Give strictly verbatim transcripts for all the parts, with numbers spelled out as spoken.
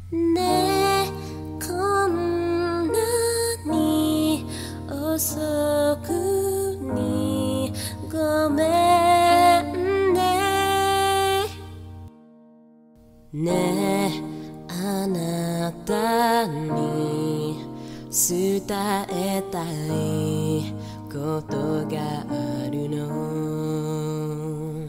ねえこんなに遅くにごめんね。ねえあなたに伝えたいことがあるの。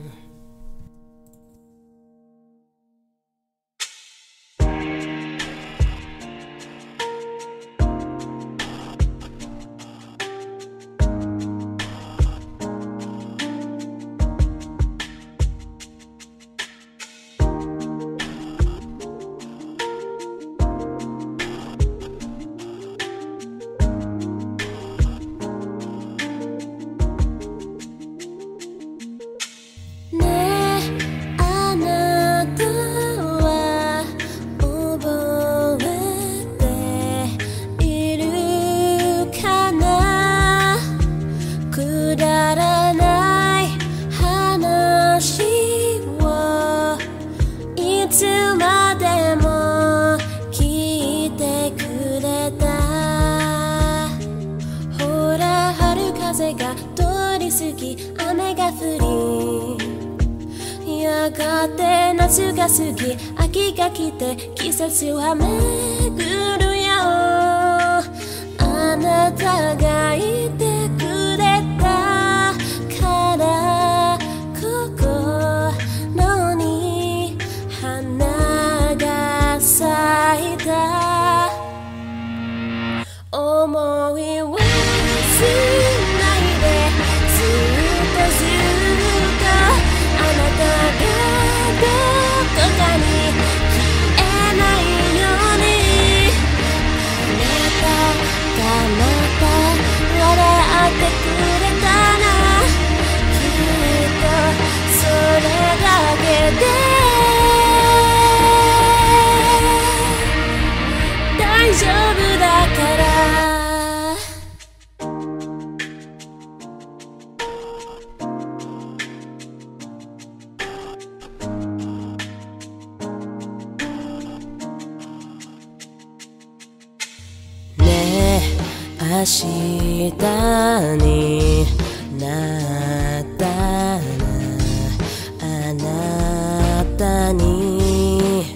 やがて夏が過ぎ秋が来て季節は巡るよ。あなたがいてくれたから心に花が咲いた。思いを忘れないでずっとずっとあなたがどこかに消えないように。あなたがまた笑ってくれたらきっとそれだけで大丈夫だから。明日になったらあなたに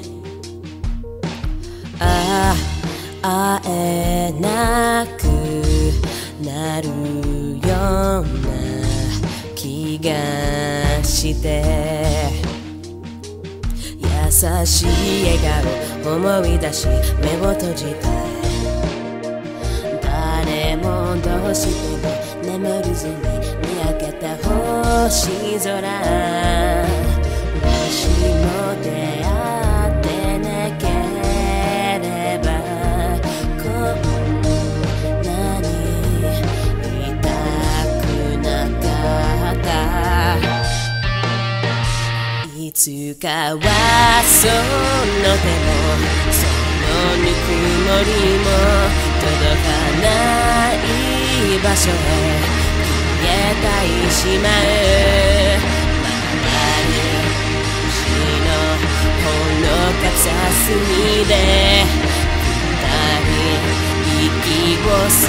あ会えなくなるような気がして優しい笑顔思い出し目を閉じた。誰もどうしても眠るずに見上げた星空。もしも出会ってなければこんなに痛くなかった。いつかはその手もそのぬくもりも届かない場所へ消えたいしまう。周り星のほのかさすみで二人息を吸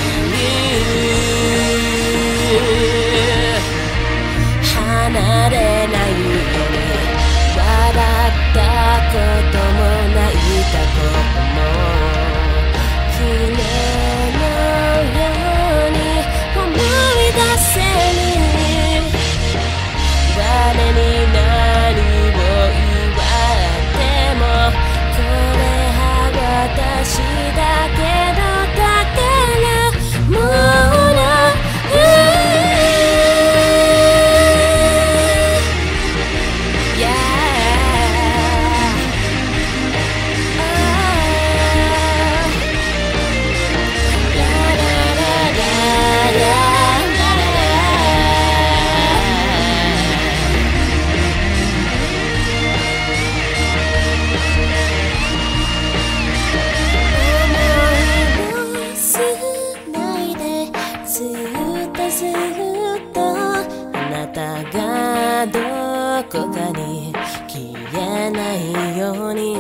う。離れないように笑ったことも泣いたことも昨日のように思い出せる。誰に何を言われてもこれは私だけどだからもうなどこかに消えないように